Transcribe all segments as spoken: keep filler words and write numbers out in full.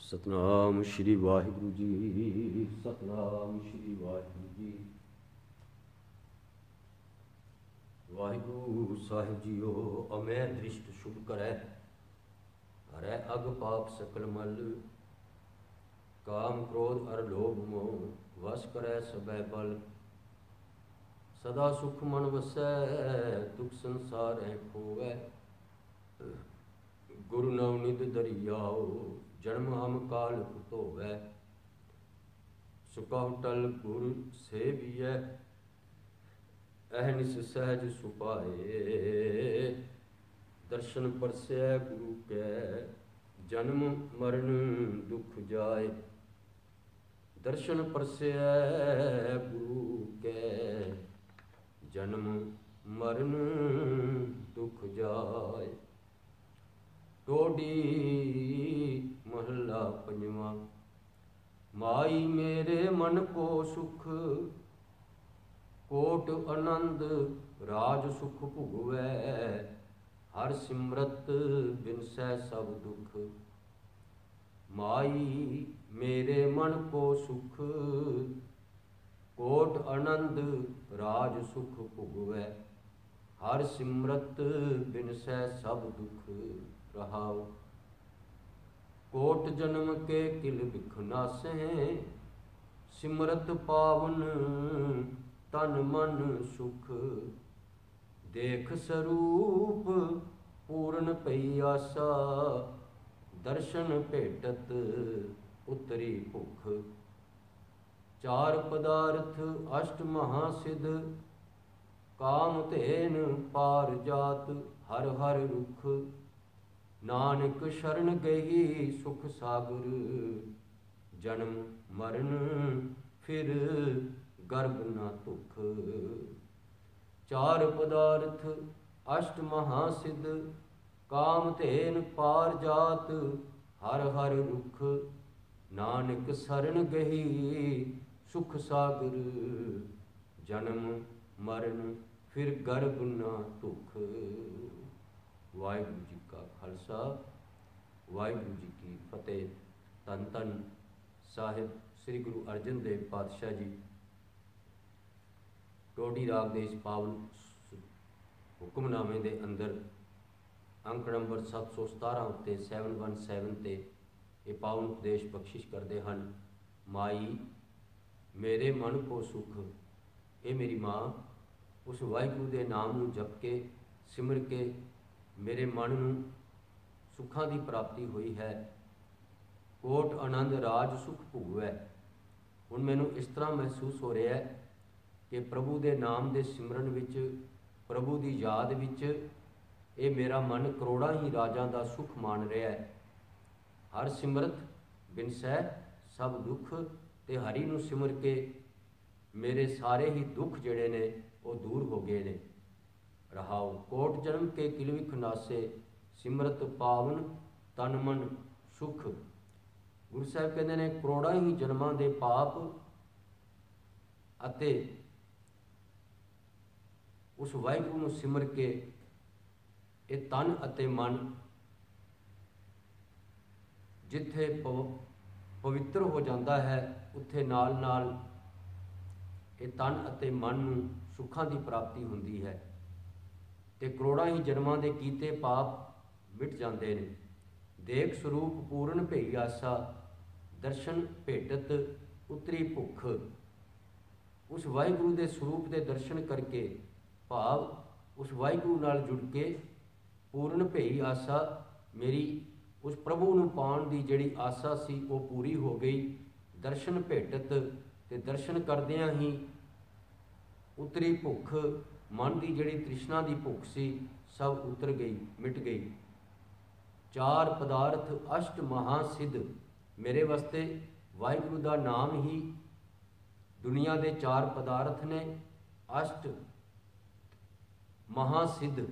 ਸਤਨਾਮ ਸ਼੍ਰੀ ਵਾਹਿਗੁਰੂ ਜੀ। ਸਤਨਾਮ ਸ਼੍ਰੀ ਵਾਹਿਗੁਰੂ ਜੀ। ਵਾਹਿਗੁਰੂ ਸਾਹਿਬ JIO. ਅਮੈ ਦ੍ਰਿਸ਼ਟ ਸ਼ੁਭ ਕਰੈ, ਹਰੈ ਅਗ ਪਾਪ ਸਕਲ ਮਲ। ਕਾਮ ਕ੍ਰੋਧ ਅਰ ਲੋਭ ਮੋਹ, ਵਸ ਕਰੈ ਸਭੈ ਬਲ। ਸਦਾ ਸੁਖ ਮਨ ਵਸੈ, ਦੁਖ ਸੰਸਾਰੈ ਖੋਵੈ। ਗੁਰੂ ਨਵਨਿਧ ਦਰਿਆਓ, ਜਨਮ ਹਮ ਕਾਲ ਧੋਵੈ। ਸੁਕਹੁ ਟਲ ਗੁਰ ਸੇਵੀਐ, ਅਹਨਿਸ ਸਹਿਜ ਸੁਪਾਏ। ਦਰਸ਼ਨ ਪਰਸੈ ਗੁਰੂ ਕੈ, ਜਨਮ ਮਰਨ ਦੁਖ ਜਾਏ। ਦਰਸ਼ਨ ਪਰਸੈ ਗੁਰੂ ਕੈ, ਜਨਮ ਮਰਨ ਦੁਖ ਜਾਏ। ਟੋਡੀ ਮਹੱਲਾ ਪੰਜਵਾਂ। ਮਾਈ ਮੇਰੇ ਮਨ ਕੋ ਸੁਖ, ਕੋਟ ਆਨੰਦ ਰਾਜ ਸੁਖ ਭੁਗਵੈ। ਹਰ ਸਿਮਰਤ ਬਿਨਸੈ ਸਭ ਦੁਖ, ਮਾਈ ਮੇਰੇ ਮਨ ਕੋ ਸੁਖ। ਕੋਟ ਆਨੰਦ ਰਾਜ ਸੁਖ ਭੁਗਵੈ। ਹਰ ਸਿਮਰਤ ਬਿਨਸੈ ਸਭ ਦੁਖ। ਰਹਾਉ ਕੋਟ ਜਨਮ ਕੇ ਕਿਲ ਬਿਖ ਨਾਸੈ, ਸਿਮਰਤ ਪਾਵਨ ਤਨ ਮਨ ਸੁਖ। ਦੇਖ ਸਰੂਪ ਪੂਰਨ ਪਈ ਆਸਾ, ਦਰਸ਼ਨ ਭੇਟਤ ਉਤਰੀ ਭੁਖ। ਚਾਰ ਪਦਾਰਥ ਅਸ਼ਟ ਮਹਾ ਸਿਧ, ਕਾਮ ਧੇਨ ਪਾਰ ਜਾਤ ਹਰ ਹਰ ਰੁਖ। ਨਾਨਕ ਸ਼ਰਨ ਗਈ ਸੁਖ ਸਾਗਰ, ਜਨਮ ਮਰਨ ਫਿਰ ਗਰਭ ਨਾ ਤੁਖ। ਚਾਰ ਪਦਾਰਥ ਅਸ਼ਟ ਮਹਾ ਸਿਧ, ਕਾਮ ਧੇਨ ਪਾਰ ਜਾਤ ਹਰ ਹਰ ਰੁਖ। ਨਾਨਕ ਸ਼ਰਨ ਗਈ ਸੁਖ ਸਾਗਰ, ਜਨਮ ਮਰਨ ਫਿਰ ਗਰਭ ਨਾ ਤੁਖ। ਵਾਹਿਗੁਰੂ ਜੀ ਕਾ ਖਾਲਸਾ, ਵਾਹਿਗੁਰੂ ਜੀ ਕੀ ਫਤਿਹ। ਧੰਨ ਧੰਨ ਸਾਹਿਬ ਸ੍ਰੀ ਗੁਰੂ ਅਰਜਨ ਦੇਵ ਪਾਤਸ਼ਾਹ ਜੀ ਟੋਡੀ ਰਾਗ ਦੇ ਇਸ ਪਾਵਨ ਹੁਕਮਨਾਮੇ ਦੇ ਅੰਦਰ ਅੰਕ ਨੰਬਰ ਸੱਤ ਸੌ ਸਤਾਰਾਂ ਉੱਤੇ ਸੈਵਨ ਵਨ ਸੈਵਨ 'ਤੇ ਇਹ ਪਾਵਨ ਉਪਦੇਸ਼ ਬਖਸ਼ਿਸ਼ ਕਰਦੇ ਹਨ। ਮਾਈ ਮੇਰੇ ਮਨ ਕੋ ਸੁਖ। ਇਹ ਮੇਰੀ ਮਾਂ ਉਸ ਵਾਹਿਗੁਰੂ ਦੇ ਨਾਮ ਨੂੰ ਜਪ ਕੇ ਸਿਮਰ ਕੇ ਮੇਰੇ ਮਨ ਨੂੰ ਸੁੱਖਾਂ ਦੀ ਪ੍ਰਾਪਤੀ ਹੋਈ ਹੈ। ਕੋਟ ਆਨੰਦ ਰਾਜ ਸੁਖ ਭੁਗਵੈ। ਹੁਣ ਮੈਨੂੰ ਇਸ ਤਰ੍ਹਾਂ ਮਹਿਸੂਸ ਹੋ ਰਿਹਾ ਹੈ ਕਿ ਪ੍ਰਭੂ ਦੇ ਨਾਮ ਦੇ ਸਿਮਰਨ ਵਿੱਚ, ਪ੍ਰਭੂ ਦੀ ਯਾਦ ਵਿੱਚ ਇਹ ਮੇਰਾ ਮਨ ਕਰੋੜਾਂ ਹੀ ਰਾਜਾਂ ਦਾ ਸੁਖ ਮਾਣ ਰਿਹਾ ਹੈ। ਹਰ ਸਿਮਰਤ ਬਿਨਸੈ ਸਭ ਦੁੱਖ। ਤੇ ਹਰੀ ਨੂੰ ਸਿਮਰ ਕੇ ਮੇਰੇ ਸਾਰੇ ਹੀ ਦੁੱਖ ਜਿਹੜੇ ਨੇ ਉਹ ਦੂਰ ਹੋ ਗਏ ਨੇ। ਰਹਾਉ ਕੋਟ ਜਨਮ ਕੇ ਕਿਲ ਵਿਖ ਨਾਸੇ, ਸਿਮਰਤ ਪਾਵਨ ਤਨ ਮਨ ਸੁਖ। ਗੁਰੂ ਸਾਹਿਬ ਕਹਿੰਦੇ ਨੇ ਕਰੋੜਾਂ ਹੀ ਜਨਮਾਂ ਦੇ ਪਾਪ ਅਤੇ ਉਸ ਵਾਹਿਗੁਰੂ ਨੂੰ ਸਿਮਰ ਕੇ ਇਹ ਤਨ ਅਤੇ ਮਨ ਜਿੱਥੇ ਪਵ ਪਵਿੱਤਰ ਹੋ ਜਾਂਦਾ ਹੈ, ਉੱਥੇ ਨਾਲ ਨਾਲ ਇਹ ਤਨ ਅਤੇ ਮਨ ਨੂੰ ਸੁੱਖਾਂ ਦੀ ਪ੍ਰਾਪਤੀ ਹੁੰਦੀ ਹੈ ਤੇ ਕਰੋੜਾਂ ਹੀ ਜਨਮਾਂ ਦੇ ਕੀਤੇ ਪਾਪ ਮਿਟ ਜਾਂਦੇ ਨੇ। ਦੇਖ ਸਰੂਪ ਪੂਰਨ ਭਈ ਆਸਾ, ਦਰਸ਼ਨ ਭੇਟਤ ਉਤਰੀ ਭੁੱਖ। ਉਸ ਵਾਹਿਗੁਰੂ ਦੇ ਸਰੂਪ ਦੇ ਦਰਸ਼ਨ ਕਰਕੇ, ਭਾਵ ਉਸ ਵਾਹਿਗੁਰੂ ਨਾਲ ਜੁੜ ਕੇ ਪੂਰਨ ਭਈ ਆਸਾ, ਮੇਰੀ ਉਸ ਪ੍ਰਭੂ ਨੂੰ ਪਾਉਣ ਦੀ ਜਿਹੜੀ ਆਸਾ ਸੀ ਉਹ ਪੂਰੀ ਹੋ ਗਈ। ਦਰਸ਼ਨ ਭੇਟਤ, ਤੇ ਦਰਸ਼ਨ ਕਰਦਿਆਂ ਹੀ ਉਤਰੀ ਭੁੱਖ, ਮਨ ਦੀ ਜਿਹੜੀ ਤ੍ਰਿਸ਼ਨਾ ਦੀ ਭੁੱਖ ਸੀ ਸਭ ਉਤਰ ਗਈ, ਮਿਟ ਗਈ। ਚਾਰ ਪਦਾਰਥ ਅਸ਼ਟ ਮਹਾ ਸਿਧ। ਮੇਰੇ ਵਾਸਤੇ ਵਾਹਿਗੁਰੂ ਦਾ ਨਾਮ ਹੀ ਦੁਨੀਆ ਦੇ ਚਾਰ ਪਦਾਰਥ ਨੇ। ਅਸ਼ਟ ਮਹਾ ਸਿਧ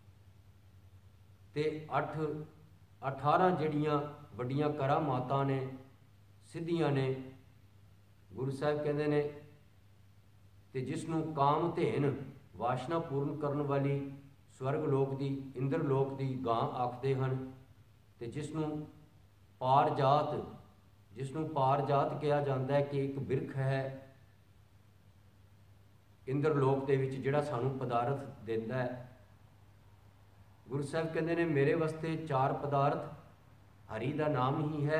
ਤੇ ਅੱਠ ਅਠਾਰਾਂ ਜਿਹੜੀਆਂ ਵੱਡੀਆਂ ਕਰਾਮਾਤਾਂ ਨੇ, ਸਿੱਧੀਆਂ ਨੇ। ਗੁਰੂ ਸਾਹਿਬ ਕਹਿੰਦੇ ਨੇ ਤੇ ਜਿਸ ਨੂੰ ਕਾਮ ਧੇਨ ਵਾਸ਼ਨਾ ਪੂਰਨ ਕਰਨ ਵਾਲੀ ਸਵਰਗ ਲੋਕ ਦੀ, ਇੰਦਰ ਲੋਕ ਦੀ ਗਾਂ ਆਖਦੇ ਹਨ, ਤੇ ਜਿਸ ਨੂੰ ਪਾਰ ਜਾਤ ਜਿਸ ਨੂੰ ਪਾਰਜਾਤ ਕਿਹਾ ਜਾਂਦਾ ਹੈ ਕਿ ਇੱਕ ਬਿਰਖ ਹੈ ਇੰਦਰ ਲੋਕ ਦੇ ਵਿੱਚ ਜਿਹੜਾ ਸਾਨੂੰ ਪਦਾਰਥ ਦਿੰਦਾ ਹੈ। ਗੁਰੂ ਸਾਹਿਬ ਕਹਿੰਦੇ ਨੇ ਮੇਰੇ ਵਾਸਤੇ ਚਾਰ ਪਦਾਰਥ, ਹਰੀ ਦਾ ਨਾਮ ਹੀ ਹੈ,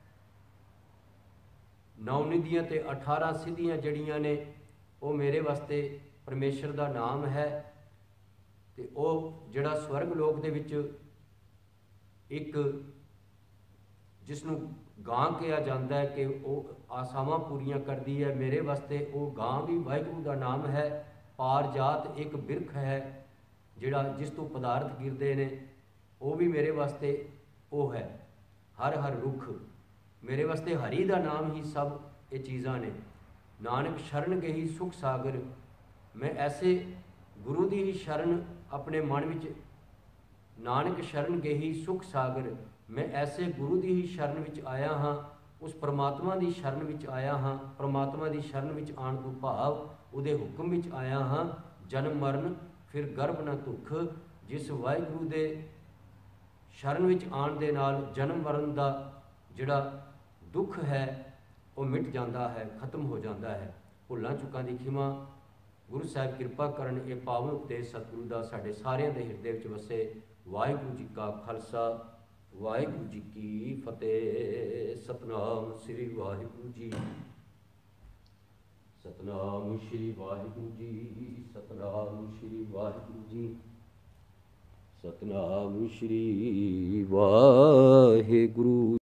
ਨੌ ਨਿਧੀਆਂ ਤੇ ਅਠਾਰਾਂ ਸਿੱਧੀਆਂ ਜਿਹੜੀਆਂ ਨੇ ਉਹ ਮੇਰੇ ਵਾਸਤੇ ਪਰਮੇਸ਼ਰ ਦਾ ਨਾਮ ਹੈ। ਤੇ ਉਹ ਜਿਹੜਾ ਸਵਰਗ ਲੋਕ ਦੇ ਵਿੱਚ ਇੱਕ ਜਿਸ ਨੂੰ ਗਾਂ ਕਿਹਾ ਜਾਂਦਾ ਹੈ ਕਿ ਉਹ ਆਸਾਵਾਂ ਪੂਰੀਆਂ ਕਰਦੀ ਹੈ, ਮੇਰੇ ਵਾਸਤੇ ਉਹ ਗਾਂ ਵੀ ਵਾਹਿਗੁਰੂ ਦਾ ਨਾਮ ਹੈ। ਪਾਰਜਾਤ ਇੱਕ ਬਿਰਖ ਹੈ ਜਿਹੜਾ ਜਿਸ ਤੋਂ ਪਦਾਰਥ ਗਿਰਦੇ ਨੇ, ਉਹ ਵੀ ਮੇਰੇ ਵਾਸਤੇ ਉਹ ਹੈ। ਹਰ ਹਰ ਰੁੱਖ ਮੇਰੇ ਵਾਸਤੇ ਹਰੀ ਦਾ ਨਾਮ ਹੀ ਸਭ ਇਹ ਚੀਜ਼ਾਂ ਨੇ। ਨਾਨਕ ਸ਼ਰਨ ਗਈ ਸੁਖ ਸਾਗਰ, ਮੈਂ ਐਸੇ ਗੁਰੂ ਦੀ ਹੀ ਸ਼ਰਨ ਆਪਣੇ ਮਨ ਵਿੱਚ, ਨਾਨਕ ਸ਼ਰਨ ਗਈ ਸੁਖ ਸਾਗਰ, ਮੈਂ ਐਸੇ ਗੁਰੂ ਦੀ ਹੀ ਸ਼ਰਨ ਵਿੱਚ ਆਇਆ ਹਾਂ, ਉਸ ਪਰਮਾਤਮਾ ਦੀ ਸ਼ਰਨ ਵਿੱਚ ਆਇਆ ਹਾਂ। ਪਰਮਾਤਮਾ ਦੀ ਸ਼ਰਨ ਵਿੱਚ ਆਉਣ ਤੋਂ ਭਾਵ ਉਹਦੇ ਹੁਕਮ ਵਿੱਚ ਆਇਆ ਹਾਂ। ਜਨਮ ਮਰਨ ਫਿਰ ਗਰਭ ਨਾ ਦੁੱਖ, ਜਿਸ ਵਾਹਿਗੁਰੂ ਦੇ ਸ਼ਰਨ ਵਿੱਚ ਆਉਣ ਦੇ ਨਾਲ ਜਨਮ ਮਰਨ ਦਾ ਜਿਹੜਾ ਦੁੱਖ ਹੈ ਉਹ ਮਿਟ ਜਾਂਦਾ ਹੈ, ਖਤਮ ਹੋ ਜਾਂਦਾ ਹੈ। ਭੁੱਲਾਂ ਚੁੱਕਾਂ ਦੀ ਖਿਮਾ। ਗੁਰੂ ਸਾਹਿਬ ਕਿਰਪਾ ਕਰਨ ਇਹ ਪਾਵਨ ਉਪਦੇਸ਼ ਸਤਿਗੁਰੂ ਦਾ ਸਾਡੇ ਸਾਰਿਆਂ ਦੇ ਹਿਰਦੇ ਵਿੱਚ ਵਸੇ। ਵਾਹਿਗੁਰੂ ਜੀ ਕਾ ਖਾਲਸਾ, ਵਾਹਿਗੁਰੂ ਜੀ ਕੀ ਫਤਿਹ। ਸਤਨਾਮ ਸ੍ਰੀ ਵਾਹਿਗੁਰੂ ਜੀ, ਸਤਨਾਮ ਸ੍ਰੀ ਵਾਹਿਗੁਰੂ ਜੀ, ਸਤਨਾਮ ਸ੍ਰੀ ਵਾਹਿਗੁਰੂ ਜੀ, ਸਤਨਾਮ ਸ੍ਰੀ ਵਾਹਿਗੁਰੂ।